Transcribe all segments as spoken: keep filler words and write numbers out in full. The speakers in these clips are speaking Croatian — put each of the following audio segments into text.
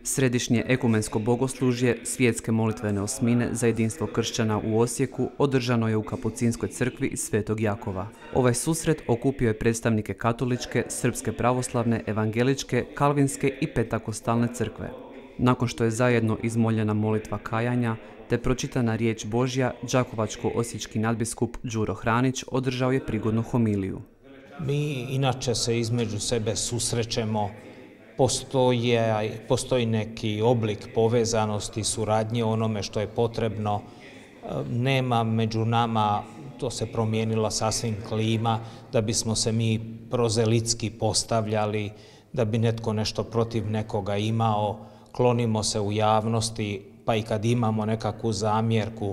Središnje ekumensko bogoslužje svjetske molitvene osmine za jedinstvo kršćana u Osijeku održano je u Kapucinskoj crkvi Svetog Jakova. Ovaj susret okupio je predstavnike katoličke, srpske pravoslavne, evangeličke, kalvinske i pentakostalne crkve. Nakon što je zajedno izmoljena molitva kajanja te pročitana riječ Božja, đakovačko-osječki nadbiskup Đuro Hranić održao je prigodnu homiliju. Mi inače se između sebe susrećemo, postoje, postoji neki oblik povezanosti, suradnje onome što je potrebno. Nema među nama, to se promijenila sasvim klima, da bismo se mi prozelitski postavljali, da bi netko nešto protiv nekoga imao. Klonimo se u javnosti, pa i kad imamo nekakvu zamjerku,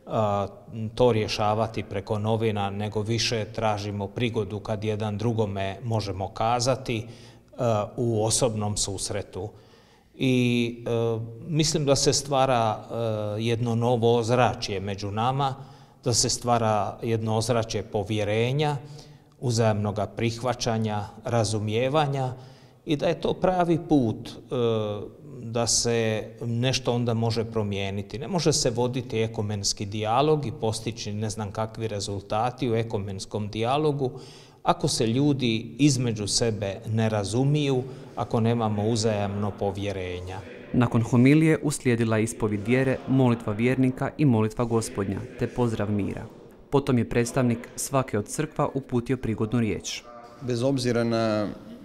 to rješavati preko novina, nego više tražimo prigodu kad jedan drugome možemo kazati u osobnom susretu. I e, mislim da se stvara e, jedno novo ozračje među nama, da se stvara jedno ozračje povjerenja, uzajamnog prihvaćanja, razumijevanja i da je to pravi put e, da se nešto onda može promijeniti. Ne može se voditi ekumenski dijalog i postići ne znam kakvi rezultati u ekumenskom dijalogu ako se ljudi između sebe ne razumiju, ako nemamo uzajamno povjerenja. Nakon homilije uslijedila je ispovijed vjere, molitva vjernika i molitva Gospodnja, te pozdrav mira. Potom je predstavnik svake od crkva uputio prigodnu riječ. Bez obzira na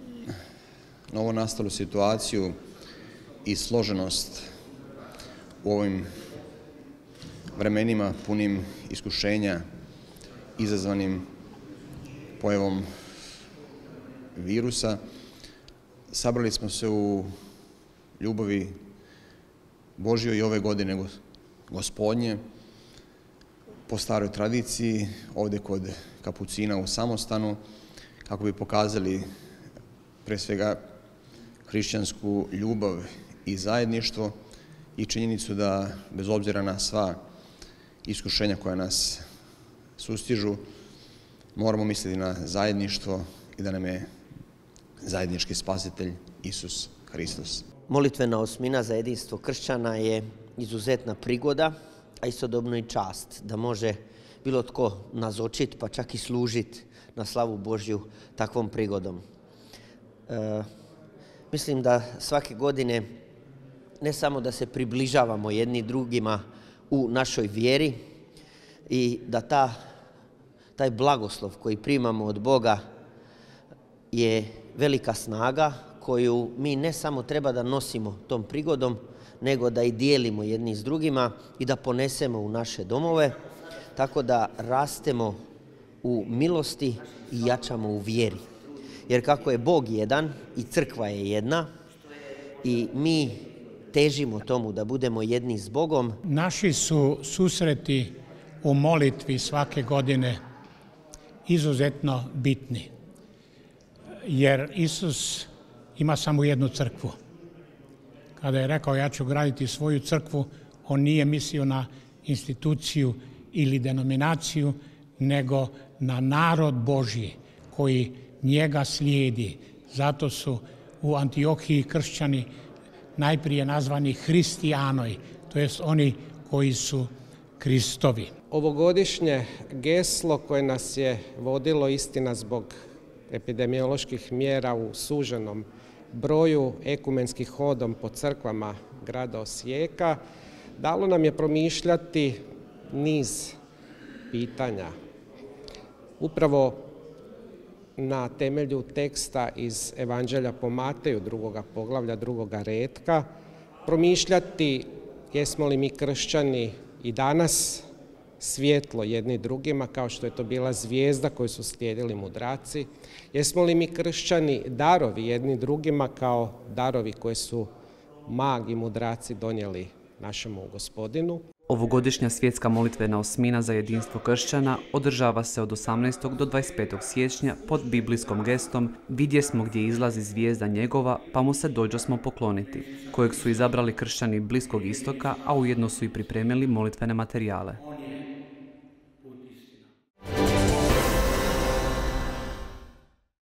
novonastalu situaciju i složenost u ovim vremenima punim iskušenja izazvanim pojavom virusa, sabrali smo se u ljubavi Božjoj i ove godine Gospodnje po staroj tradiciji ovdje kod Kapucina u Samostanu, kako bi pokazali pre svega hrišćansku ljubav i zajedništvo i činjenicu da bez obzira na sva iskušenja koja nas sustižu, moramo misliti na zajedništvo i da nam je zajednički spasitelj Isus Hristos. Molitvena osmina za jedinstvo kršćana je izuzetna prigoda, a istodobno i čast da može bilo tko nazočit, pa čak i služit na slavu Božju takvom prigodom. E, mislim da svake godine ne samo da se približavamo jedni drugima u našoj vjeri i da ta taj blagoslov koji primamo od Boga je velika snaga koju mi ne samo treba da nosimo tom prigodom, nego da i dijelimo jedni s drugima i da ponesemo u naše domove, tako da rastemo u milosti i jačamo u vjeri. Jer kako je Bog jedan i crkva je jedna i mi težimo tomu da budemo jedni s Bogom. Naši su susreti u molitvi svake godine izuzetno bitni, jer Isus ima samo jednu crkvu. Kada je rekao ja ću graditi svoju crkvu, on nije mislio na instituciju ili denominaciju, nego na narod Božji koji njega slijedi. Zato su u Antiohiji kršćani najprije nazvani hristijanoj, to jest oni koji su Kristovi. Ovogodišnje geslo koje nas je vodilo, istina zbog epidemioloških mjera u suženom broju, ekumenskih hodom po crkvama grada Osijeka, dalo nam je promišljati niz pitanja. Upravo na temelju teksta iz Evanđelja po Mateju, drugoga poglavlja, drugoga retka, promišljati jesmo li mi kršćani i danas svjetlo jedni drugima, kao što je to bila zvijezda koju su slijedili mudraci. Jesmo li mi kršćani darovi jedni drugima kao darovi koje su mag i mudraci donijeli našemu Gospodinu. Ovogodišnja svjetska molitvena osmina za jedinstvo kršćana održava se od osamnaestog do dvadeset petog siječnja pod biblijskom gestom Vidjesmo gdje izlazi zvijezda njegova, pa mu se dođosmo pokloniti, kojeg su izabrali kršćani Bliskog istoka, a ujedno su i pripremili molitvene materijale.